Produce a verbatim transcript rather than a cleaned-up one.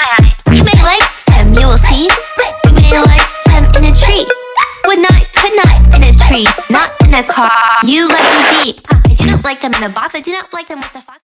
eye. You may like them, you will see. You may like them in a tree. Would not, could not in a tree, not in a car. You let me be. I do not like them in a box. I do not like them with